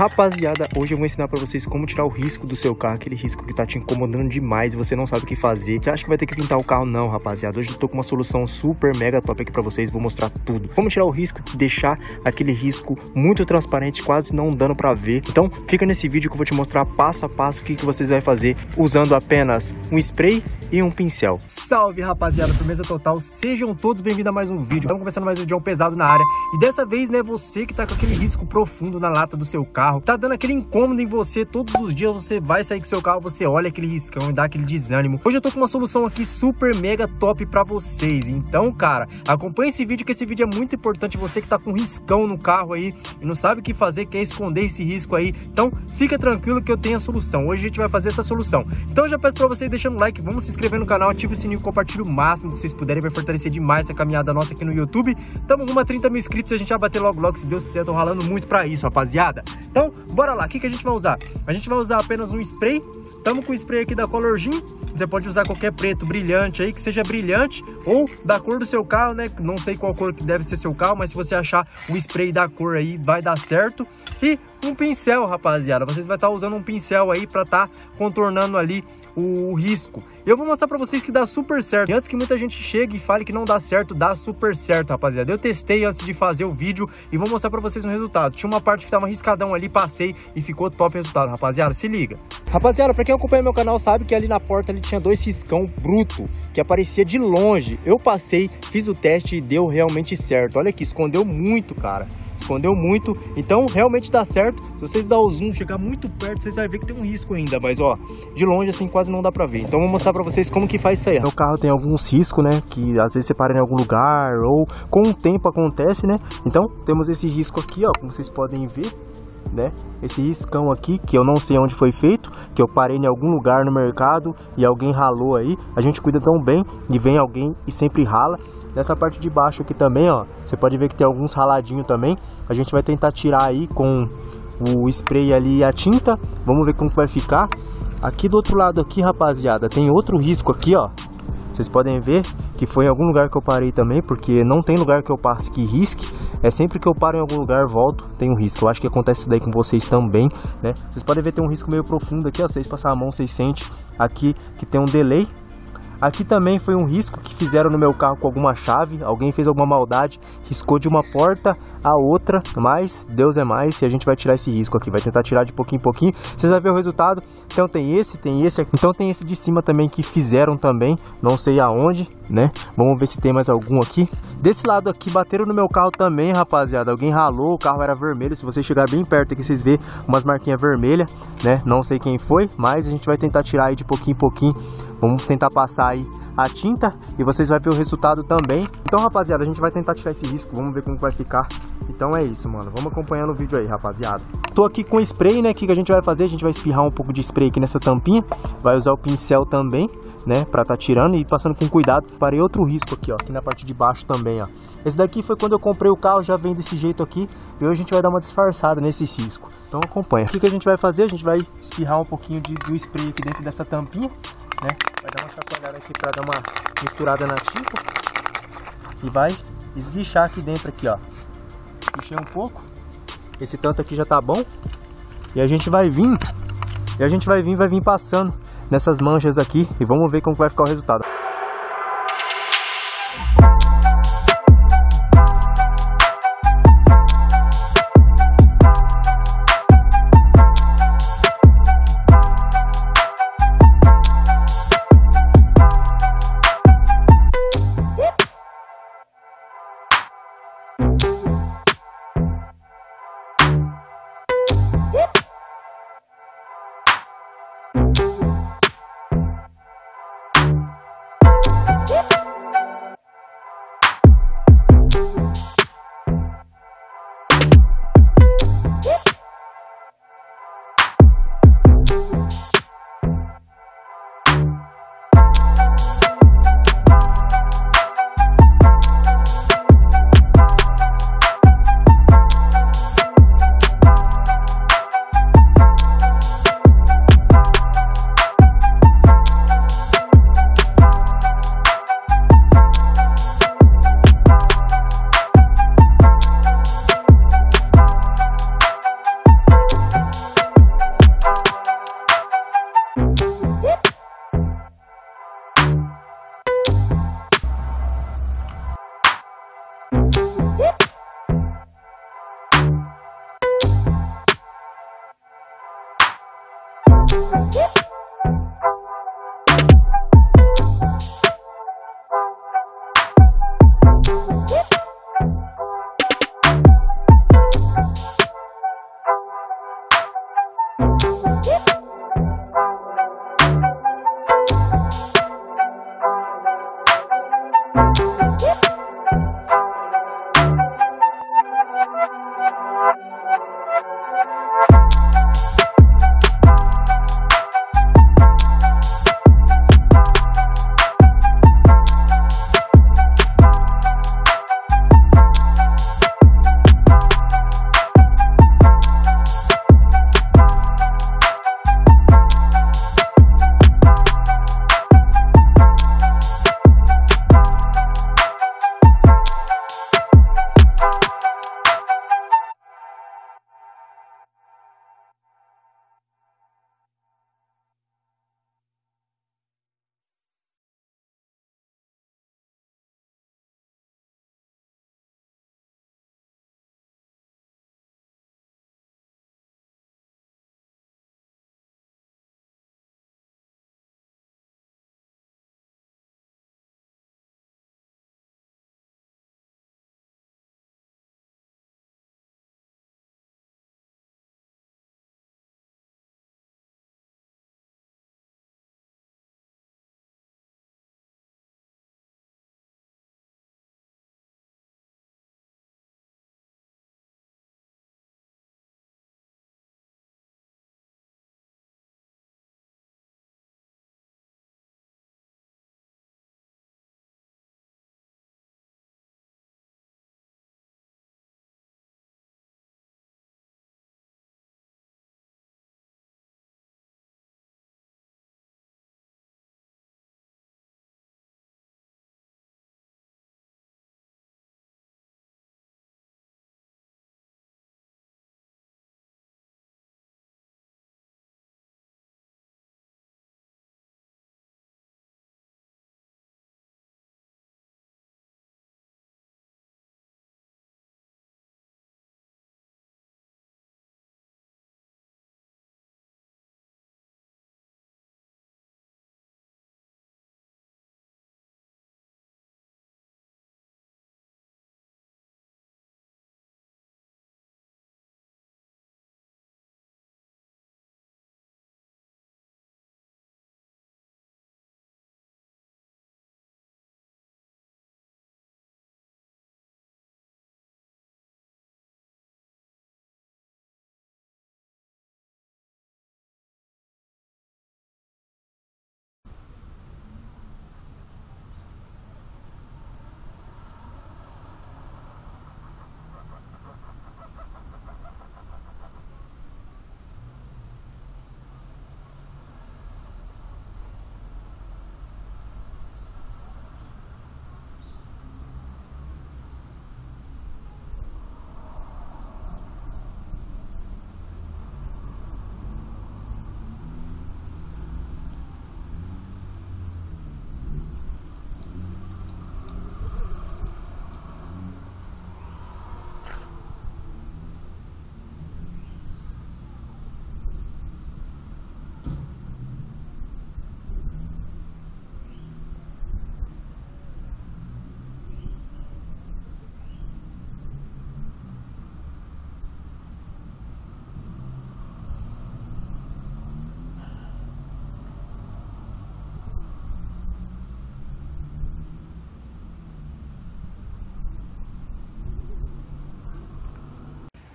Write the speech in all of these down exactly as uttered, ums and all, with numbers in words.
Rapaziada, hoje eu vou ensinar pra vocês como tirar o risco do seu carro, aquele risco que tá te incomodando demais e você não sabe o que fazer. Você acha que vai ter que pintar o carro? Não, rapaziada. Hoje eu tô com uma solução super mega top aqui pra vocês, vou mostrar tudo. Como tirar o risco, deixar aquele risco muito transparente, quase não dando pra ver. Então, fica nesse vídeo que eu vou te mostrar passo a passo o que, que vocês vão fazer usando apenas um spray e um pincel. Salve, rapaziada, firmeza total. Sejam todos bem-vindos a mais um vídeo. Estamos começando mais um vídeo pesado na área. E dessa vez, né, você que tá com aquele risco profundo na lata do seu carro, tá dando aquele incômodo em você, todos os dias você vai sair com seu carro, você olha aquele riscão e dá aquele desânimo. Hoje eu tô com uma solução aqui super mega top pra vocês. Então, cara, acompanha esse vídeo, que esse vídeo é muito importante. Você que tá com riscão no carro aí e não sabe o que fazer, quer esconder esse risco aí, então fica tranquilo que eu tenho a solução. Hoje a gente vai fazer essa solução. Então eu já peço pra vocês deixando um like, vamos se inscrever no canal, ativa o sininho, compartilha o máximo que vocês puderem, vai fortalecer demais essa caminhada nossa aqui no YouTube. Tamo rumo a trinta mil inscritos, a gente vai bater logo logo, se Deus quiser. Eu tô ralando muito pra isso, rapaziada. Então, bora lá. O que, que a gente vai usar? A gente vai usar apenas um spray. Tamo com o spray aqui da Colorgin. Você pode usar qualquer preto brilhante aí, que seja brilhante, ou da cor do seu carro, né? Não sei qual cor que deve ser seu carro, mas se você achar o spray da cor aí, vai dar certo. E um pincel, rapaziada. Vocês vão estar usando um pincel aí para estar contornando ali o risco. Eu vou mostrar pra vocês que dá super certo. E antes que muita gente chegue e fale que não dá certo, dá super certo, rapaziada. Eu testei antes de fazer o vídeo e vou mostrar pra vocês o resultado. Tinha uma parte que tava riscadão ali, passei e ficou top o resultado, rapaziada. Se liga. Rapaziada, pra quem acompanha meu canal sabe que ali na porta ali tinha dois riscão bruto, que aparecia de longe. Eu passei, fiz o teste e deu realmente certo. Olha aqui, escondeu muito, cara. Escondeu muito, então realmente dá certo. Se vocês dar o zoom, chegar muito perto, vocês vão ver que tem um risco ainda, mas ó, de longe assim quase não dá pra ver. Então vou mostrar pra vocês como que faz isso aí. Meu carro tem alguns riscos, né, que às vezes você para em algum lugar ou com o tempo acontece, né. Então temos esse risco aqui, ó, como vocês podem ver, né, esse riscão aqui, que eu não sei onde foi feito, que eu parei em algum lugar no mercado e alguém ralou aí. A gente cuida tão bem e vem alguém e sempre rala. Nessa parte de baixo aqui também, ó, você pode ver que tem alguns raladinhos também. A gente vai tentar tirar aí com o spray ali e a tinta. Vamos ver como que vai ficar. Aqui do outro lado aqui, rapaziada, tem outro risco aqui, ó. Vocês podem ver que foi em algum lugar que eu parei também, porque não tem lugar que eu passe que risque. É sempre que eu paro em algum lugar, volto, tem um risco. Eu acho que acontece isso daí com vocês também, né? Vocês podem ver que tem um risco meio profundo aqui, ó. Vocês passar a mão, vocês sentem aqui que tem um delay. Aqui também foi um risco que fizeram no meu carro com alguma chave. Alguém fez alguma maldade, riscou de uma porta a outra, mas Deus é mais e a gente vai tirar esse risco aqui. Vai tentar tirar de pouquinho em pouquinho. Vocês vão ver o resultado. Então tem esse, tem esse aqui. Então tem esse de cima também que fizeram também. Não sei aonde, né? Vamos ver se tem mais algum aqui. Desse lado aqui bateram no meu carro também, rapaziada. Alguém ralou, o carro era vermelho. Se você chegar bem perto aqui, vocês vê umas marquinhas vermelhas, né? Não sei quem foi, mas a gente vai tentar tirar aí de pouquinho em pouquinho. Vamos tentar passar aí a tinta e vocês vão ver o resultado também. Então, rapaziada, a gente vai tentar tirar esse risco. Vamos ver como vai ficar. Então é isso, mano. Vamos acompanhando o vídeo aí, rapaziada. Tô aqui com spray, né? O que a gente vai fazer? A gente vai espirrar um pouco de spray aqui nessa tampinha. Vai usar o pincel também, né? Pra tá tirando e passando com cuidado. Parei outro risco aqui, ó. Aqui na parte de baixo também, ó. Esse daqui foi quando eu comprei o carro, já vem desse jeito aqui. E hoje a gente vai dar uma disfarçada nesse risco. Então acompanha. O que, que a gente vai fazer? A gente vai espirrar um pouquinho de, do spray aqui dentro dessa tampinha, né? Vai dar uma chacoalhada aqui pra dar uma misturada na tinta. E vai esguichar aqui dentro aqui, ó. Esguichei um pouco. Esse tanto aqui já tá bom. E a gente vai vir. E a gente vai vir, vai vir passando nessas manchas aqui. E vamos ver como vai ficar o resultado.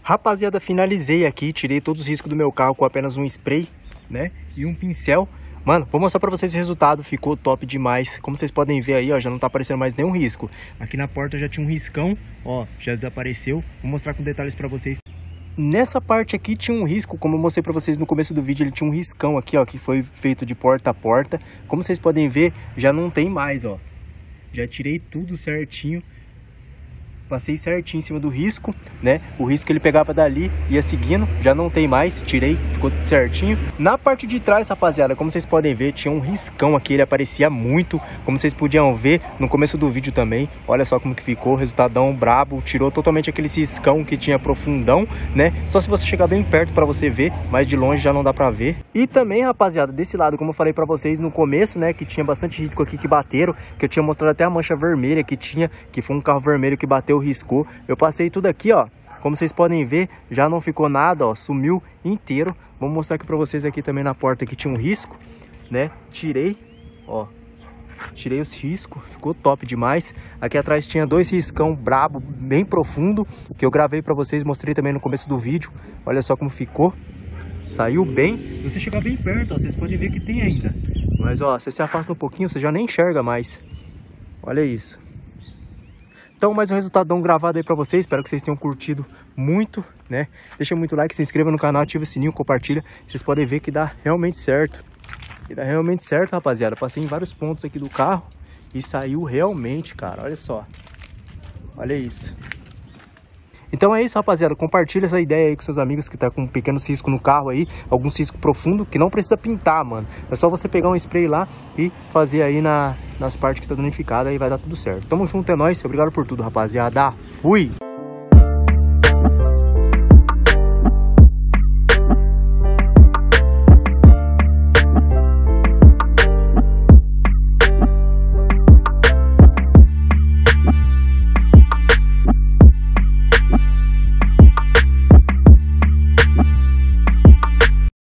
Rapaziada, finalizei aqui, tirei todos os riscos do meu carro com apenas um spray, né, e um pincel. Mano, vou mostrar pra vocês o resultado, ficou top demais. Como vocês podem ver aí, ó, já não tá aparecendo mais nenhum risco. Aqui na porta já tinha um riscão, ó, já desapareceu. Vou mostrar com detalhes pra vocês. Nessa parte aqui tinha um risco, como eu mostrei pra vocês no começo do vídeo, ele tinha um riscão aqui, ó, que foi feito de porta a porta. Como vocês podem ver, já não tem mais, ó. Já tirei tudo certinho. Passei certinho em cima do risco, né? O risco ele pegava dali, ia seguindo, já não tem mais, tirei, ficou tudo certinho. Na parte de trás, rapaziada, como vocês podem ver, tinha um riscão aqui, ele aparecia muito, como vocês podiam ver no começo do vídeo também. Olha só como que ficou, resultadão brabo, tirou totalmente aquele riscão que tinha profundão, né? Só se você chegar bem perto pra você ver, mas de longe já não dá pra ver. E também, rapaziada, desse lado, como eu falei pra vocês no começo, né, que tinha bastante risco aqui que bateram, que eu tinha mostrado até a mancha vermelha que tinha, que foi um carro vermelho que bateu, riscou. Eu passei tudo aqui, ó. Como vocês podem ver, já não ficou nada, ó. Sumiu inteiro. Vou mostrar aqui pra vocês aqui também na porta que tinha um risco, né? Tirei, ó. Tirei os riscos, ficou top demais. Aqui atrás tinha dois riscão brabo, bem profundo, que eu gravei pra vocês, mostrei também no começo do vídeo. Olha só como ficou. Saiu bem. Se você chegar bem perto, ó, vocês podem ver que tem ainda. Mas, ó, você se afasta um pouquinho, você já nem enxerga mais. Olha isso. Então, mais um resultadão gravado aí pra vocês. Espero que vocês tenham curtido muito, né? Deixa muito like, se inscreva no canal, ativa o sininho, compartilha. Vocês podem ver que dá realmente certo. Que dá realmente certo, rapaziada. Passei em vários pontos aqui do carro e saiu realmente, cara. Olha só. Olha isso. Então é isso, rapaziada. Compartilha essa ideia aí com seus amigos que tá com um pequeno cisco no carro aí. Algum cisco profundo que não precisa pintar, mano. É só você pegar um spray lá e fazer aí na, nas partes que tá danificada. Aí vai dar tudo certo. Tamo junto, é nóis. Obrigado por tudo, rapaziada. Fui!